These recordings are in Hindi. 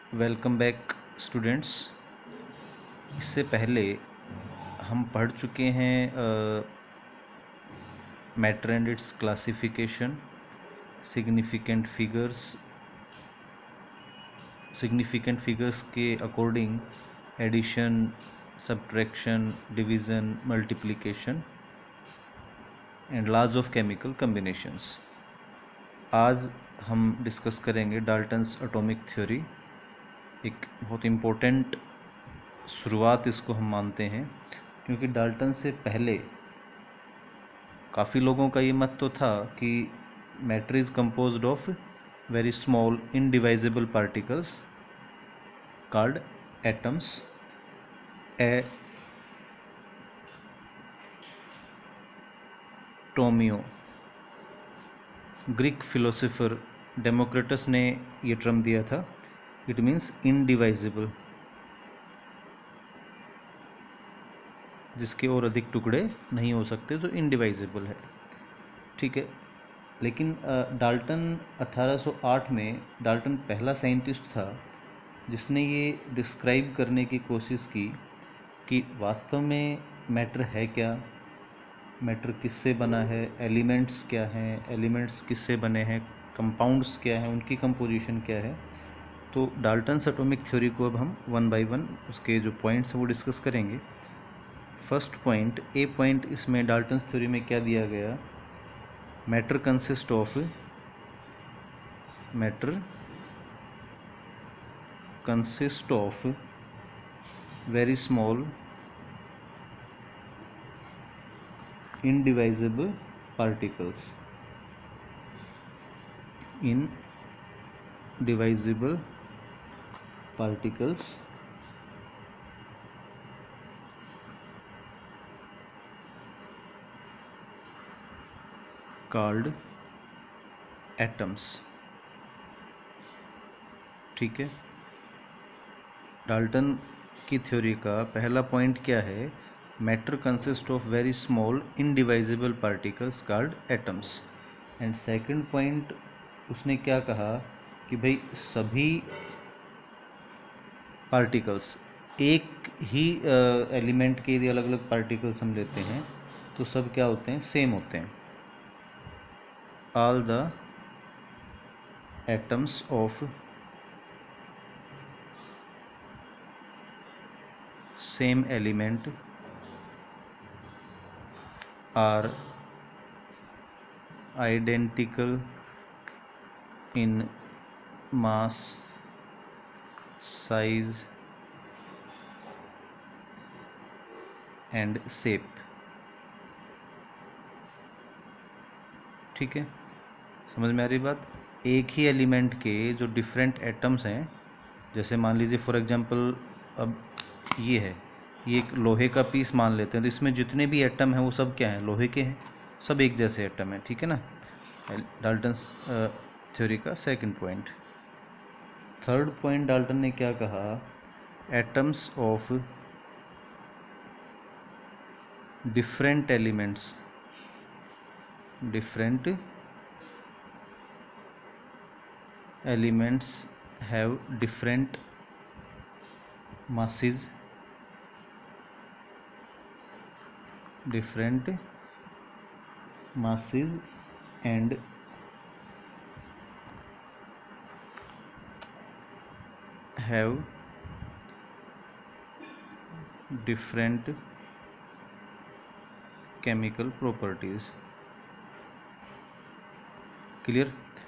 Welcome back students. इससे पहले हम पढ़ चुके हैं matter and its classification, significant figures के according addition, subtraction, division, multiplication and laws of chemical combinations. आज हम डिस्कस करेंगे डाल्टन्स एटॉमिक थ्योरी। एक बहुत इम्पोर्टेंट शुरुआत इसको हम मानते हैं, क्योंकि डाल्टन से पहले काफ़ी लोगों का ये मत तो था कि matter is composed of very small indivisible particles called atoms. टोमियो, ग्रीक फिलोसोफर डेमोक्रिटस ने ये टर्म दिया था। इट मीन्स इनडिवाइजिबल, जिसके और अधिक टुकड़े नहीं हो सकते, जो इनडिवाइजिबल है। ठीक है, लेकिन डाल्टन 1808 में डाल्टन पहला साइंटिस्ट था जिसने ये डिस्क्राइब करने की कोशिश की कि वास्तव में मैटर है क्या, मैटर किससे बना है, एलिमेंट्स क्या हैं, एलिमेंट्स किससे बने हैं, कंपाउंड्स क्या हैं, उनकी कंपोजिशन क्या है। तो डाल्टन्स एटॉमिक थ्योरी को अब हम वन बाय वन उसके जो पॉइंट्स हैं वो डिस्कस करेंगे। फर्स्ट पॉइंट, ए पॉइंट, इसमें डाल्टन्स थ्योरी में क्या दिया गया? Matter consist of very small indivisible particles called atoms। ठीक है, डाल्टन की थ्योरी का पहला पॉइंट क्या है? Matter consist of very small indivisible particles called atoms. And second point उसने क्या कहा कि भाई सभी पार्टिकल्स, एक ही एलिमेंट के यदि अलग अलग पार्टिकल्स हम लेते हैं तो सब क्या होते हैं? सेम होते हैं। All the atoms of same element are identical in mass, size and shape। ठीक है, समझ में आ रही बात? एक ही एलिमेंट के जो डिफरेंट एटम्स हैं, जैसे मान लीजिए फॉर एग्जांपल अब ये है, ये एक लोहे का पीस मान लेते हैं, तो इसमें जितने भी एटम हैं वो सब क्या हैं? लोहे के हैं, सब एक जैसे एटम हैं। ठीक है ना, डाल्टन्स थ्योरी का second point. Third point Dalton ने क्या कहा? Atoms of different elements have different masses and have different chemical properties। clear?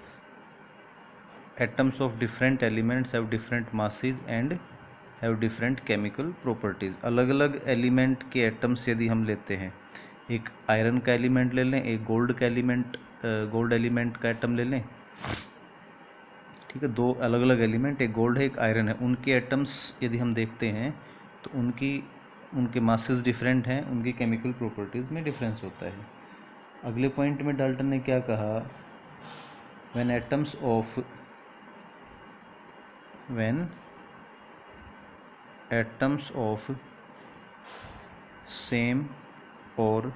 Atoms of different elements have different masses and have different chemical properties। अलग अलग एलिमेंट के एटम्स यदि हम लेते हैं, एक आयरन का एलिमेंट ले लें, एक गोल्ड एलिमेंट का एटम ले लें। ठीक है, दो अलग अलग एलिमेंट, एक गोल्ड है एक आयरन है, उनके एटम्स यदि हम देखते हैं तो उनके मासेस डिफरेंट हैं, उनकी केमिकल प्रॉपर्टीज़ में डिफरेंस होता है। अगले पॉइंट में डाल्टन ने क्या कहा? व्हेन एटम्स ऑफ सेम और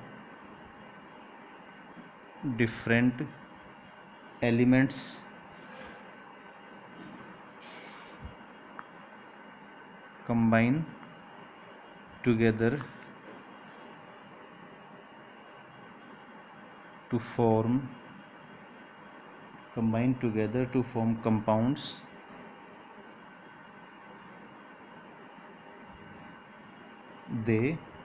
different elements combine together to form compounds they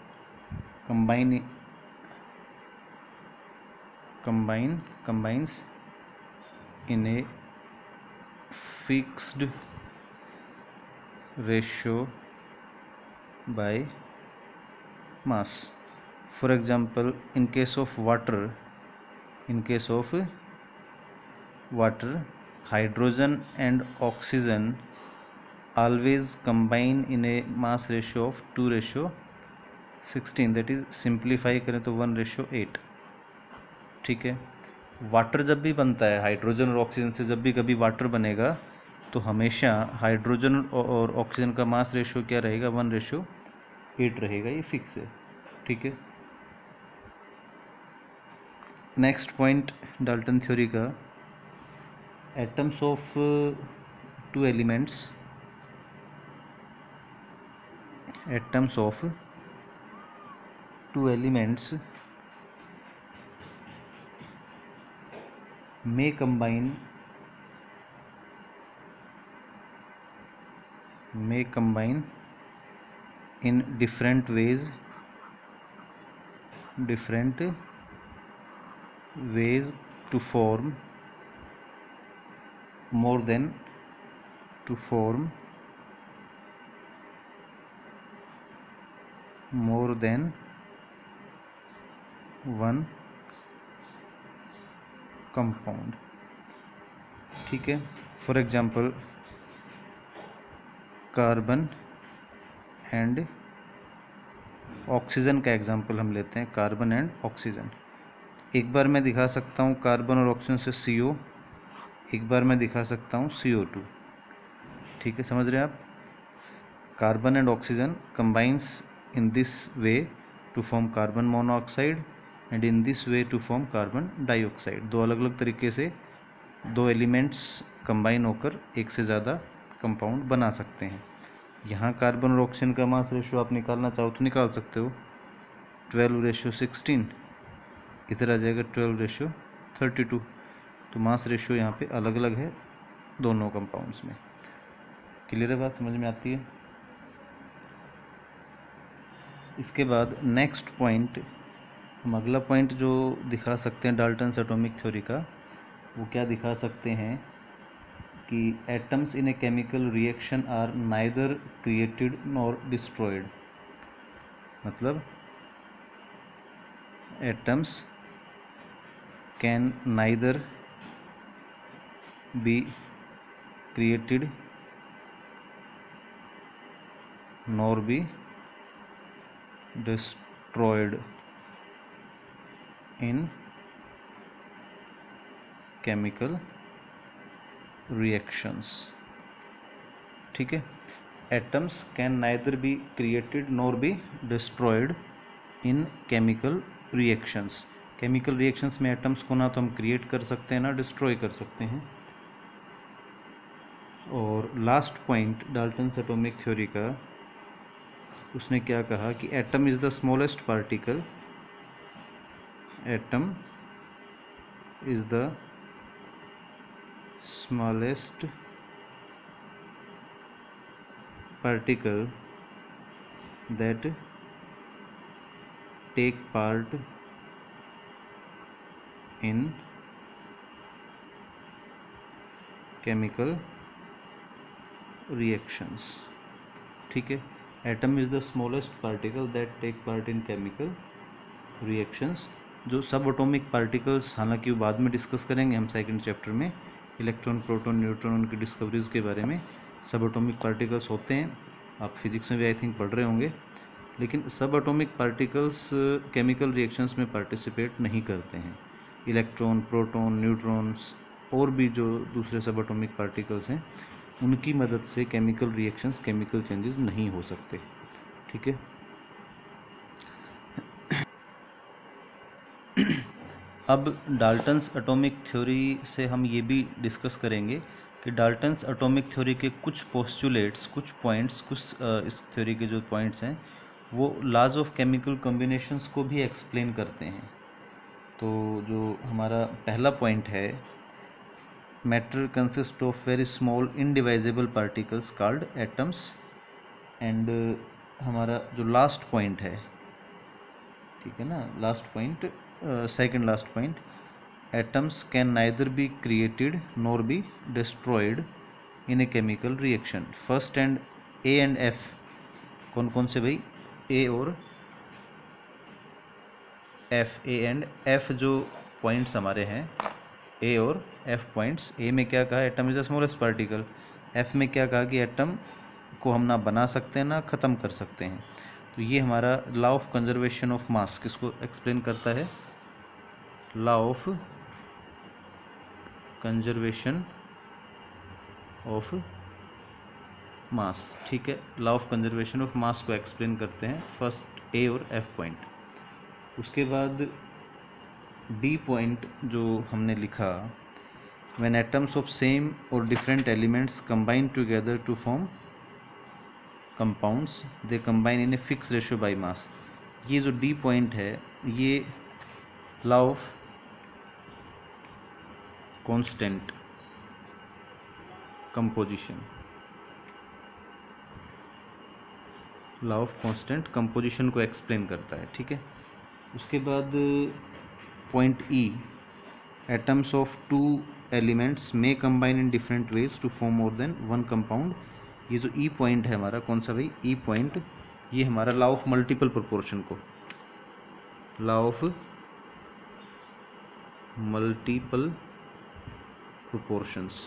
combines in a fixed ratio by mass. For example, in case of water, hydrogen and oxygen always combine in a mass ratio of 2:16, that is simplify करें तो 1:8. ठीक है, वाटर जब भी बनता है हाइड्रोजन और ऑक्सीजन से, जब भी कभी वाटर बनेगा तो हमेशा हाइड्रोजन और ऑक्सीजन का मास रेशियो क्या रहेगा, 1:8 रहेगा, ये फिक्स है. ठीक है. नेक्स्ट पॉइंट डाल्टन थ्योरी का, atoms of two elements may combine in different ways to form more than one compound. ठीक है. For example carbon and oxygen का एग्जांपल हम लेते हैं. कार्बन एंड ऑक्सीजन, एक बार मैं दिखा सकता हूँ कार्बन और ऑक्सीजन से CO, एक बार मैं दिखा सकता हूँ CO2. ठीक है, समझ रहे हैं आप. Carbon and oxygen combines in this way to form carbon monoxide and in this way to form carbon dioxide. दो अलग अलग तरीके से दो एलिमेंट्स कंबाइन होकर एक से ज़्यादा कंपाउंड बना सकते हैं. यहाँ कार्बन और ऑक्सीजन का मास रेशियो आप निकालना चाहो तो निकाल सकते हो, 12:16. इधर आ जाएगा 12:32. तो मास रेशियो यहाँ पे अलग अलग है दोनों कंपाउंड्स में. क्लियर है बात, समझ में आती है. इसके बाद नेक्स्ट पॉइंट, हम अगला पॉइंट जो दिखा सकते हैं डाल्टन्स एटॉमिक थ्योरी का, वो क्या दिखा सकते हैं कि atoms in a chemical reaction are neither created nor destroyed. मतलब atoms can neither be created nor be destroyed in chemical reactions. ठीक है. Atoms can neither be created nor be destroyed in chemical reactions. Chemical reactions में एटम्स को ना तो हम क्रिएट कर सकते हैं ना डिस्ट्रॉय कर सकते हैं. और last point Dalton's atomic theory का, उसने क्या कहा कि atom is the smallest particle, atom is the smallest particle that take part in chemical reactions. ठीक है. Atom is the smallest particle that take part in chemical reactions. जो सब एटॉमिक पार्टिकल्स, हालांकि वो बाद में डिस्कस करेंगे हम सेकंड चैप्टर में, इलेक्ट्रॉन, प्रोटॉन, न्यूट्रॉन, उनकी डिस्कवरीज के बारे में. सब एटॉमिक पार्टिकल्स होते हैं, आप फिजिक्स में भी आई थिंक पढ़ रहे होंगे, लेकिन सब एटॉमिक पार्टिकल्स केमिकल रिएक्शंस में पार्टिसिपेट नहीं करते हैं. इलेक्ट्रॉन, प्रोटॉन, न्यूट्रॉन्स और भी जो दूसरे सब एटॉमिक पार्टिकल्स हैं, उनकी मदद से केमिकल रिएक्शंस, केमिकल चेंजेस नहीं हो सकते. ठीक है. अब डाल्टन्स एटॉमिक थ्योरी से हम ये भी डिस्कस करेंगे कि डाल्टन्स एटॉमिक थ्योरी के कुछ पोस्टुलेट्स, कुछ पॉइंट्स, कुछ इस थ्योरी के जो पॉइंट्स हैं वो लॉज ऑफ केमिकल कॉम्बिनेशंस को भी एक्सप्लेन करते हैं। तो जो हमारा पहला पॉइंट है, matter consist of very small indivisible particles called atoms, and हमारा जो लास्ट पॉइंट है, ठीक है ना, last point, second last point, atoms can neither be created nor be destroyed in a chemical reaction. First and A and F, कौन कौन से भाई, ए और एफ, ए एंड एफ जो पॉइंट्स हमारे हैं, ए और एफ पॉइंट्स, ए में क्या कहा, atom is the smallest particle, F में क्या कहा कि एटम को हम ना बना सकते हैं ना ख़त्म कर सकते हैं। तो ये हमारा law of conservation of mass किसको एक्सप्लेन करता है, law of conservation of mass, ठीक है, law of conservation of mass को एक्सप्लेन करते हैं फर्स्ट ए और एफ पॉइंट। उसके बाद डी पॉइंट जो हमने लिखा, व्हेन एटम्स ऑफ सेम और different elements combine together to form compounds they combine in a fix ratio by mass. ये जो डी पॉइंट है ये law of constant composition, law of constant composition को एक्सप्लेन करता है, ठीक है। उसके बाद point E, atoms of two elements may combine in different ways to form more than one compound. ये जो ई पॉइंट है हमारा, कौन सा भाई, ई पॉइंट, ये हमारा लॉ ऑफ मल्टीपल प्रोपोर्शन को, law of multiple proportions,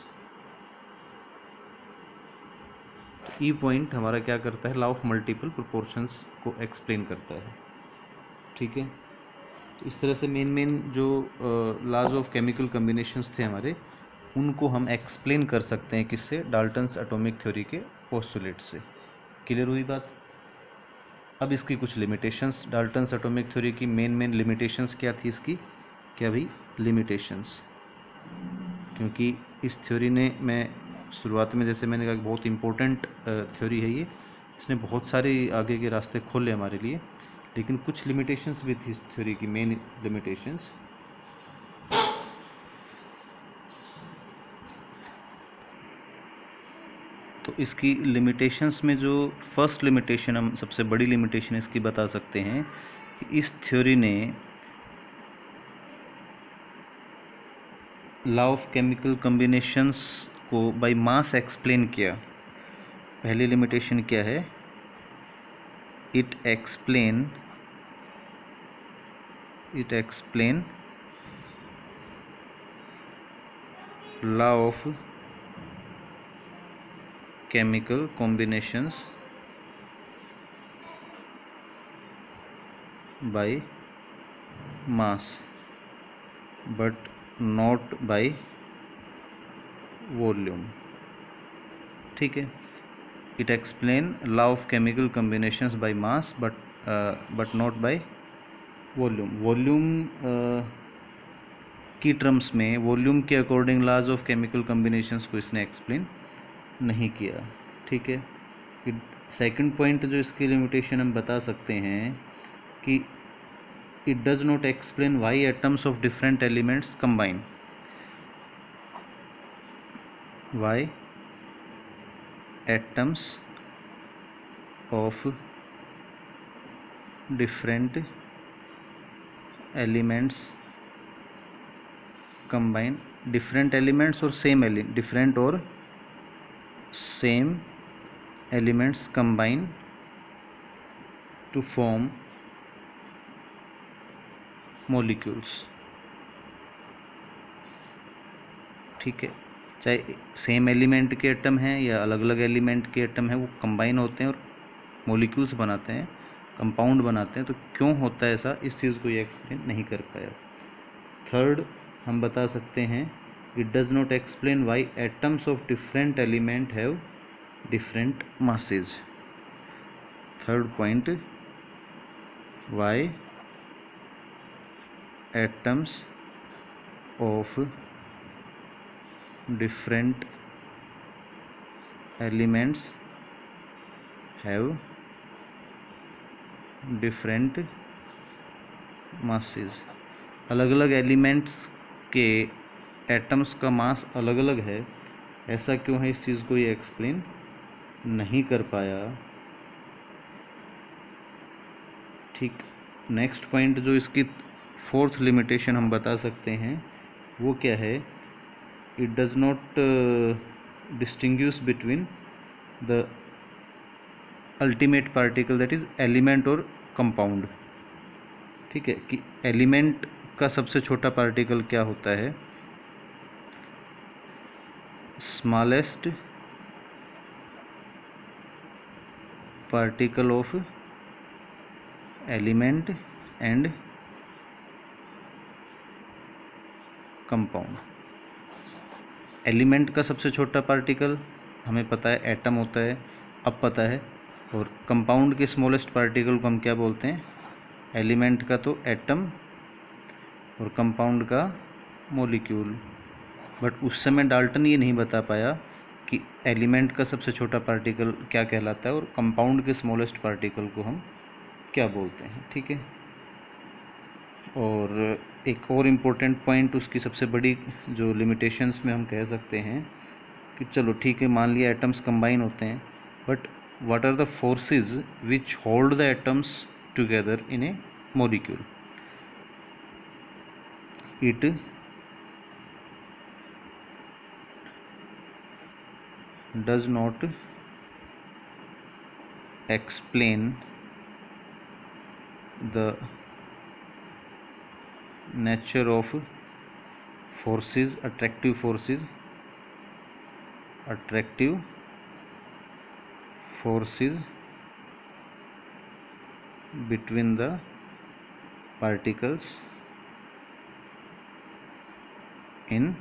E point हमारा क्या करता है, लॉ ऑफ मल्टीपल प्रोपोर्शंस को एक्सप्लेन करता है, ठीक है। तो इस तरह से मेन जो लॉज ऑफ केमिकल कम्बिनेशंस थे हमारे, उनको हम एक्सप्लेन कर सकते हैं किससे, डाल्टन्स एटॉमिक थ्योरी के पोस्टुलेट से। क्लियर हुई बात। अब इसकी कुछ लिमिटेशंस, डाल्टन्स एटॉमिक थ्योरी की मेन लिमिटेशंस क्या थी इसकी, क्या भाई, लिमिटेशंस, क्योंकि इस थ्योरी ने, मैं शुरुआत में जैसे मैंने कहा बहुत इंपॉर्टेंट थ्योरी है ये, इसने बहुत सारे आगे के रास्ते खोले हमारे लिए, लेकिन कुछ लिमिटेशंस भी थी इस थ्योरी की, मेन लिमिटेशंस। तो इसकी लिमिटेशंस में जो फर्स्ट लिमिटेशन, हम सबसे बड़ी लिमिटेशन इसकी बता सकते हैं कि इस थ्योरी ने लॉ ऑफ केमिकल कॉम्बिनेशंस को बाय मास एक्सप्लेन किया। पहली लिमिटेशन क्या है, it explain law of chemical combinations by mass but not by volume, ठीक है। It explain law of chemical combinations by mass but not by volume. Volume की टर्म्स में, वॉल्यूम के according laws of chemical combinations को इसने एक्सप्लेन नहीं किया, ठीक है। सेकंड पॉइंट जो इसकी लिमिटेशन हम बता सकते हैं कि it does not explain why atoms of different elements combine, why atoms of different elements combine, different elements और सेम एलिमेंट, डिफरेंट और same elements combine to form molecules, ठीक है। चाहे सेम एलिमेंट के एटम हैं या अलग अलग एलिमेंट के एटम हैं, वो कंबाइन होते हैं और मॉलिक्यूल्स बनाते हैं, कंपाउंड बनाते हैं। तो क्यों होता है ऐसा, इस चीज़ को ये एक्सप्लेन नहीं कर पाया। थर्ड हम बता सकते हैं, it does not explain why atoms of different element have different masses। Third point, why atoms of different elements have different masses. अलग अलग एलिमेंट्स के एटम्स का मास अलग अलग है, ऐसा क्यों है, इस चीज़ को ये एक्सप्लेन नहीं कर पाया। ठीक, नेक्स्ट पॉइंट जो इसकी फोर्थ लिमिटेशन हम बता सकते हैं वो क्या है, it does not distinguish between the ultimate particle that is element और कंपाउंड। ठीक है, कि एलिमेंट का सबसे छोटा पार्टिकल क्या होता है, smallest particle of element and compound. Element का सबसे छोटा पार्टिकल हमें पता है एटम होता है, अब पता है, और कंपाउंड के स्मॉलेस्ट पार्टिकल को हम क्या बोलते हैं, एलिमेंट का तो एटम और कंपाउंड का मॉलिक्यूल। बट उस समय डाल्टन ये नहीं बता पाया कि एलिमेंट का सबसे छोटा पार्टिकल क्या कहलाता है और कंपाउंड के स्मॉलेस्ट पार्टिकल को हम क्या बोलते हैं। ठीक है, और एक और इम्पोर्टेंट पॉइंट, उसकी सबसे बड़ी जो लिमिटेशंस में हम कह सकते हैं कि चलो ठीक है, मान लिया एटम्स कंबाइन होते हैं, but what are the forces which hold the atoms together in a molecule. It does not explain the nature of forces, attractive forces between the particles in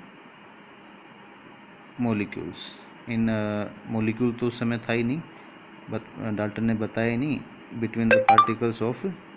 molecules। In molecule तो उस समय था ही नहीं, डाल्टन ने बताया ही नहीं, between the particles of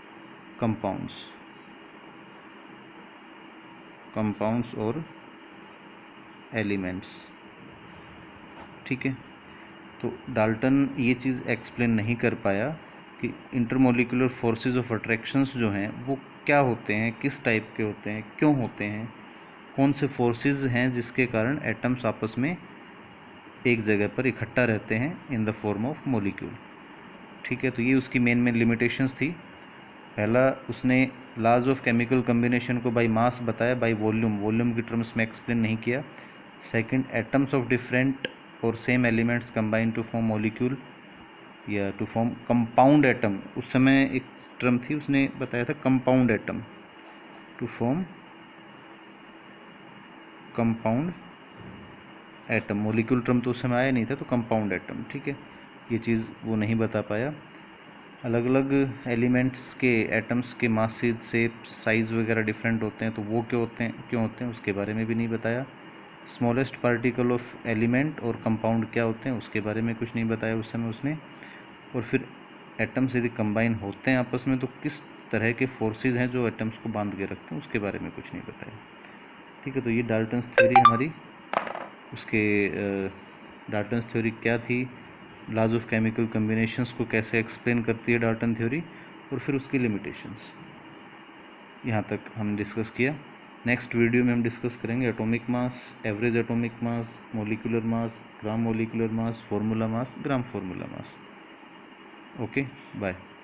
compounds और एलिमेंट्स। ठीक है, तो डाल्टन ये चीज़ एक्सप्लेन नहीं कर पाया कि इंटरमोलिकुलर फोर्सेस ऑफ अट्रैक्शंस जो हैं वो क्या होते हैं, किस टाइप के होते हैं, क्यों होते हैं, कौन से फोर्सेस हैं जिसके कारण एटम्स आपस में एक जगह पर इकट्ठा रहते हैं in the form of molecule. ठीक है, तो ये उसकी मेन लिमिटेशंस थी। पहला, उसने लॉज ऑफ केमिकल कम्बिनेशन को बाय मास बताया, बाय वॉल्यूम की टर्म्स में एक्सप्लेन नहीं किया। सेकंड, एटम्स ऑफ डिफरेंट और same elements combine to form molecule या टू फॉर्म कंपाउंड एटम। उस समय एक टर्म थी, उसने बताया था compound atom, to form compound atom. Molecule term तो उस समय आया नहीं था, तो कंपाउंड एटम। ठीक है, ये चीज़ वो नहीं बता पाया। अलग अलग एलिमेंट्स के एटम्स के मास, शेप, साइज़ वगैरह डिफरेंट होते हैं, तो वो क्यों होते हैं उसके बारे में भी नहीं बताया। स्मॉलेस्ट पार्टिकल ऑफ एलिमेंट और कंपाउंड क्या होते हैं उसके बारे में कुछ नहीं बताया उस समय उसने। और फिर एटम्स यदि कंबाइन होते हैं आपस में तो किस तरह के फोर्सेस हैं जो एटम्स को बांध के रखते हैं उसके बारे में कुछ नहीं बताया। ठीक है, तो ये डाल्टन्स थ्योरी हमारी, उसके डाल्टन्स थ्योरी क्या थी, लॉज ऑफ केमिकल कम्बिनेशंस को कैसे एक्सप्लेन करती है डाल्टन थ्योरी, और फिर उसकी लिमिटेशंस, यहाँ तक हम डिस्कस किया। नेक्स्ट वीडियो में हम डिस्कस करेंगे atomic mass, average atomic mass, molecular mass, gram molecular mass, formula mass, gram formula mass. Okay, bye.